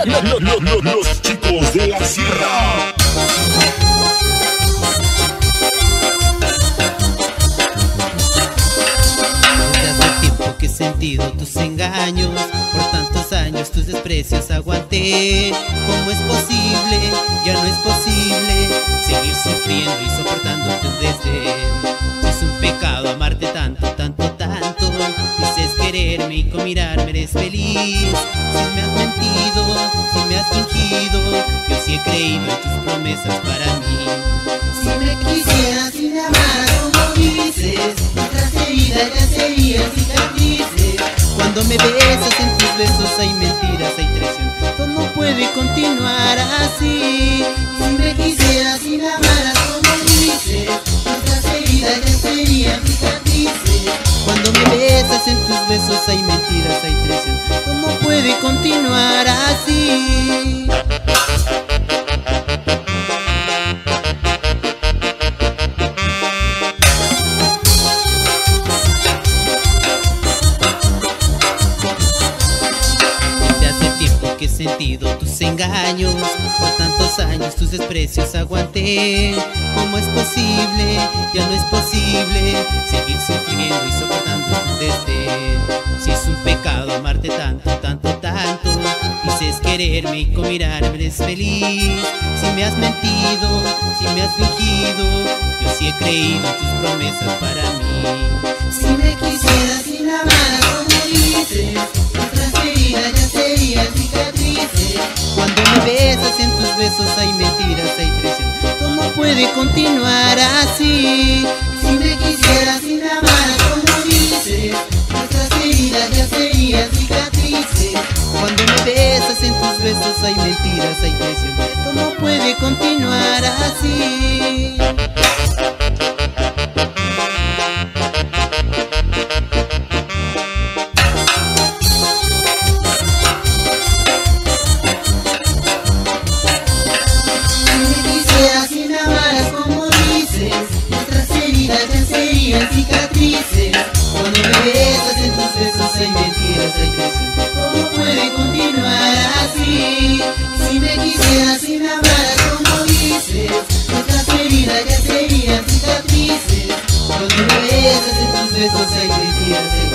Los chicos de la sierra. Desde hace tiempo que he sentido tus engaños, por tantos años tus desprecios aguanté. ¿Cómo es posible? Ya no es posible seguir sufriendo y soportando tu desdén. Es un pecado amarte tanto, tanto, tanto. Dices quererme y con mirarme eres feliz. Si me has mentido, si me has fingido, yo sí he creído en tus promesas para mí. Si me quisieras y me amaras como dices, nuestras heridas ya serían cicatrices. Cuando me besas en tus besos hay mentiras, hay traición. Todo no puede continuar así. Si me quisieras y me amaras como dices, nuestras heridas ya serían cicatrices. Cuando me besas en tus besos hay mentiras, hay traición. Todo no puede continuar así. He sentido tus engaños, por tantos años tus desprecios aguanté. ¿Cómo es posible? Ya no es posible seguir sufriendo y soportando tu desdén. Si es un pecado amarte tanto, tanto, tanto. Dices quererme y con mirarme eres feliz. Si me has mentido, si me has fingido, yo sí he creído en tus promesas para mí. Si me quisieras y me amaras como dices, nuestras heridas ya serían cicatrices. Cuando me besas en tus besos hay mentiras, hay traición. Todo no puede continuar así. Si me quisieras y me amaras como dices, nuestras heridas ya serían cicatrices. Cuando me besas en tus besos hay mentiras, hay traición. Todo no puede continuar así. Cicatrices. Cuando me besas en tus besos hay mentiras, hay traición. ¿Cómo puede continuar así? Si me quisieras y me amaras como dices, nuestras heridas ya serían cicatrices. Cuando me besas en tus besos hay mentiras,